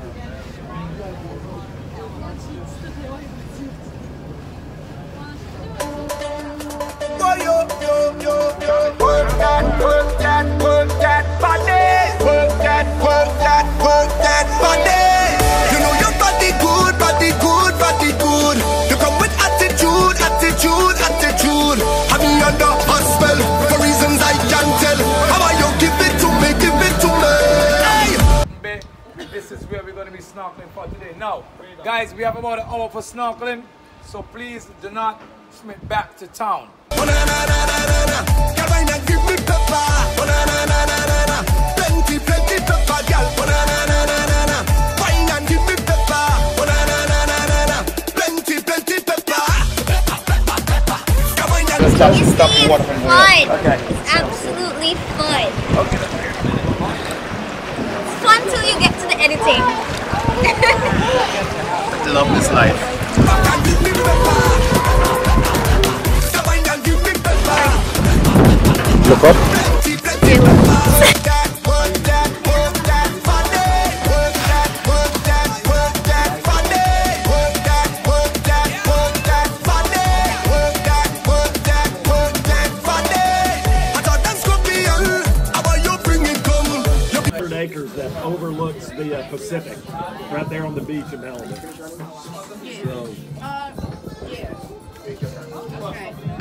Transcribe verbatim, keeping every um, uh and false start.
Work that, work that, work that body. Work that, work that, work that body. You know your body good, body good, body good. You come with attitude, attitude, attitude. Have me under a spell for reasons I can't tell. How about you give it to me, give it to me? Hey. This is where we're going to be snorkeling for today. Now, guys, we have about an hour for snorkeling, so please do not swim back to town. Oh, na, na, na, na, na, na. Girl, why not give me pepper? Oh, na, na, na, na, na, na. Plenty, plenty pepper, girl. Oh, na, na, na, na, na, na. Why not give me pepper? Oh, na, na, na, na, na, na. Plenty, plenty pepper. Pepper, pepper, pepper. Girl, why not give me It's pepper? fun. Okay. It's absolutely fun. Okay. It's fun till you get to the editing. I love this life. Look up. Acres that overlooks the uh, Pacific, right there on the beach in Malibu. So. Uh, yeah. Okay.